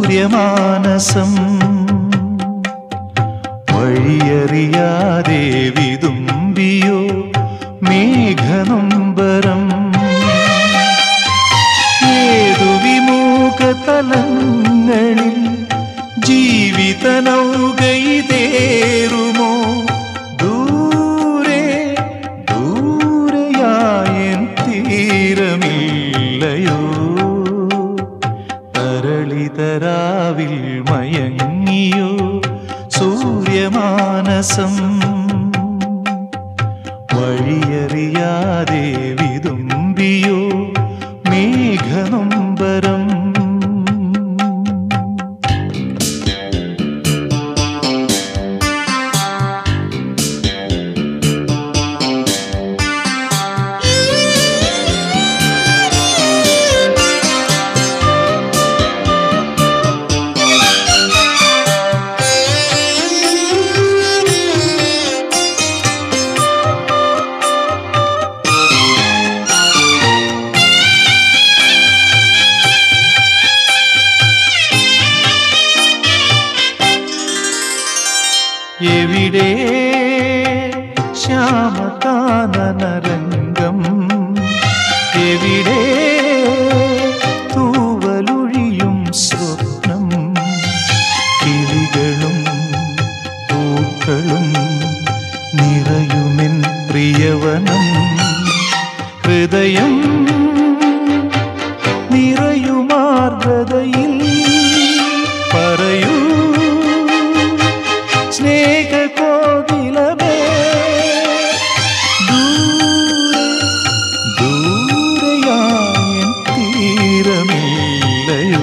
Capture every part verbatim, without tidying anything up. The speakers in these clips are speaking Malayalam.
സൂര്യമാനസം വഴിയറിയാതെ വിതുമ്പിയോ മേഘനൊമ്പരം ഏതു വിമുഖ തലങ്ങളിൽ ജീവിത നൗകയിതേറുമോ ദൂരെ ദൂരെയായൻ തീരമില്ലയോ തരളിതരാവിൽ മയങ്ങിയോ സൂര്യമാനസം വഴിയറിയാതെ വിതുമ്പിയോ മേഘനൊമ്പരം എവിടെ ശ്യാമകാനനരംഗം എവിടെ തൂവലൊഴിയും സ്വപ്നം കിളികളും പൂക്കളും നിറയുമെൻ പ്രിയവനം ഹൃദയം നിറയുമാർദ്രതയിൽ പറയൂ സ്നേഹകോകിലമേ ദൂരെ ദൂരെയായൻ തീരമില്ലയോ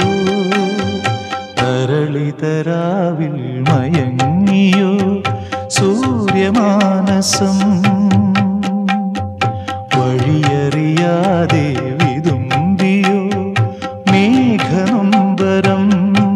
തരളിതരാവിൽ മയങ്ങിയോ സൂര്യമാനസം വഴിയറിയാതെ വിതുമ്പിയോ മേഘനൊമ്പരം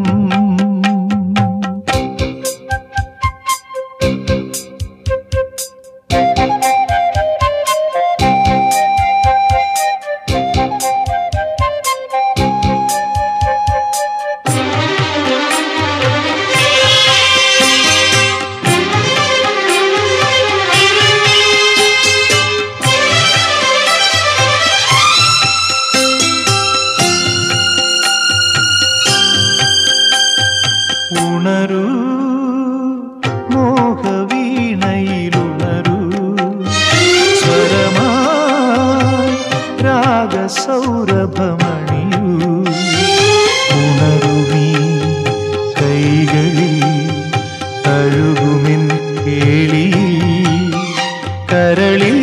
ഉണരൂ മോഹവീണയിലുണരൂ സ്വരമായി രാഗസൗരഭമണിയൂ ഉണരുമീ കൈകളിൽ തഴുകുമിൻ കേളി കരളിൽ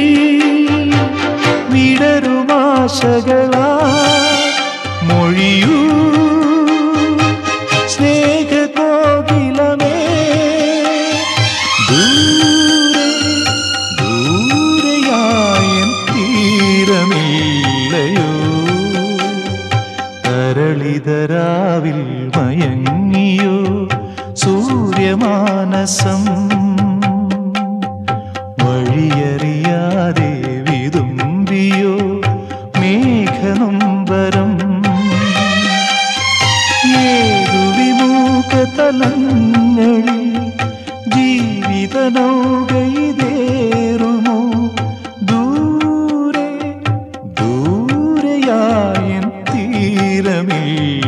വിടരുമാശകളാ മൊഴിയൂ സ്നേഹകോകിലമേ ദൂരെ ദൂരെയായൻ തീരമില്ലയോ തരളിതരാവിൽ മയങ്ങിയോ സൂര്യമാനസം വഴിയറിയാതെ വിതുമ്പിയോ മേഘനൊമ്പരം ഏതു വിമുഖ തലങ്ങളിൽ ജീവിത നൗകയിതേറുമോ ദൂരെ ദൂരെയായൻ തീരമില്ല